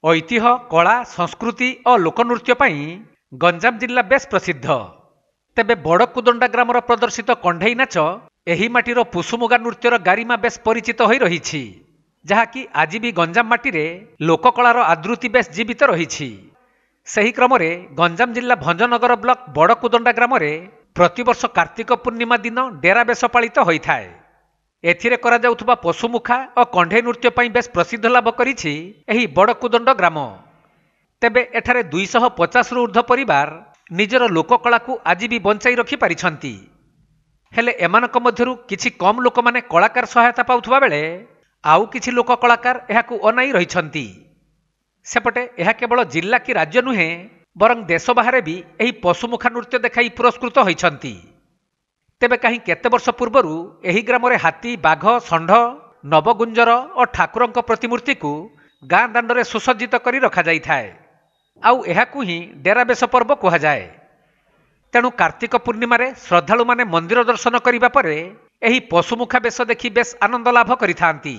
ऐतिह्य कला संस्कृति और लोकनृत्य पाई गंजाम जिला बेस प्रसिद्ध। तेबे बड़कुदंडा ग्रामर प्रदर्शित कंढई नाच एही माटीर पुसुमुगा नृत्यर गारिमा बेस परिचित होई रहिछि, जहाँकि आज भी गंजाम माटी रे लोककलार आदृति बेस जीवित रहिछि। सही क्रम गंजाम जिला भंजनगर ब्लॉक बड़कुदंडा ग्राम प्रतिवर्ष कार्तिक पूर्णिमा दिन डेरा बेस पालित होइथाए। एथिरे करा जाउथबा पशुमुखा और कंढई नृत्य पाई बेस प्रसिद्ध लाभ करिछि एही बड़कुदंड ग्राम। तेबे एठारे 250 रु ऊर्ध्व परिवार निजर लोककला को आज भी बंचाई रखि पारिछंती। हेले एमानक मध्यरु किछि कम लोक माने कलाकार सहायता पाउथबा बेले आउ किछि लोक कलाकार एहाकु अनाई रहिछंती। सेपटे यह केवल जिला कि राज्य नुहे बरं देश बाहर भी यही पशुमुखा नृत्य देखाई पुरस्कृत होइछंती। तेबे कहीं केते वर्ष पूर्वरु एही ग्राम रे हाथी बाघ षंढ नवगुंजर और ठाकुरंक प्रतिमूर्ति को गाँ दांडरे सुसज्जित करी रखा जाइथाए। आउ एहाकु ही डेरा बेस पर्व कहा जाए। तेणु कार्तिक पूर्णिमा रे श्रद्धालु माने मंदिर दर्शन करिबा परे एही पशुमुखा बेस देखि बेस आनंद लाभ करिथांती।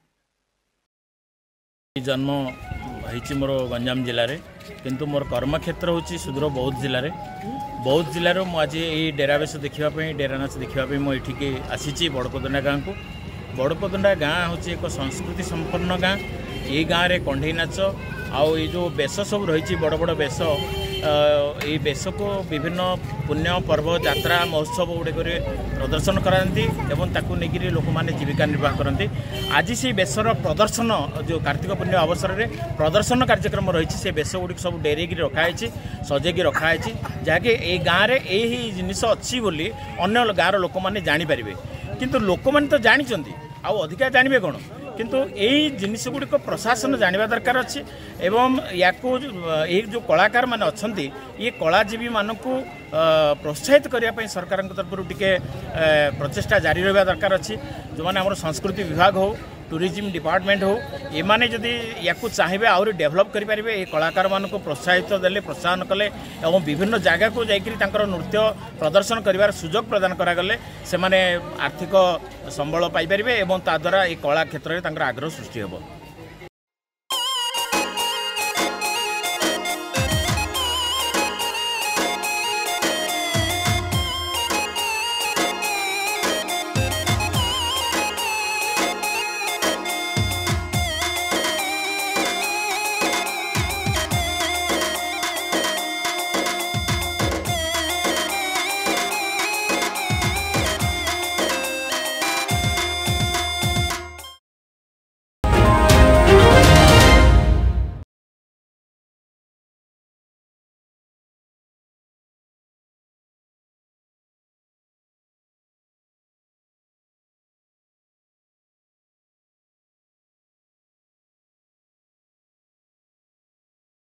जन्म होइछि मोर गंजाम जिले में, किंतु मोर कर्मक्षेत्र होछि सुदूर बौद्ध जिले में। बौद्ध जिले में आज ये डेरा बेस देखापी डेरा नाच देखापी मुझे आसी बड़कुदंडा गाँव को। बड़कुदंडा गाँ हूँ एक संस्कृति संपन्न गाँ। ये गाँव में कंढई नाच आउ ये जो बेस सब रही बड़ बड़ बेस, ये बेस को विभिन्न पुण्य पर्व यात्रा महोत्सव गुड़िक प्रदर्शन कराती एवं ताकू लेकिन लोक मैंने जीविका निर्वाह करती। आज से बेसर प्रदर्शन जो कार्तिक पूर्णिमा अवसर में प्रदर्शन कार्यक्रम रही से बेस गुड़िक सब डेरे रखाई सजेकी रखाई, जहाँकि ये गाँव में यही जिनिस अच्छी बोली अन्य गाँव लोक मैंने जानीपारे। किंतु लोक मैंने तो जानते आउ अधिका जानवे कौन, किंतु यही जिनिस गुड़िक प्रशासन जानवा दरकार अच्छी। एवं या जो कलाकार माने अच्छी ये कलाजीवी मानक प्रोत्साहित करने सरकार तरफ टिके प्रचेषा जारी रहा दरकार अच्छी। जो मैंने आम संस्कृति विभाग हो टूरिज्म डिपार्टमेंट हो ये माने जदि या चाहिए आहरी डेभलप करेंगे ये कलाकार मान को प्रोत्साहित देले प्रोत्साहन कले और विभिन्न जगह को जाकर नृत्य प्रदर्शन कर सुजोग प्रदान करागले से माने आर्थिक संबल पाइपर और ताद्वारा ये कला क्षेत्र में आग्रह सृष्टि हो।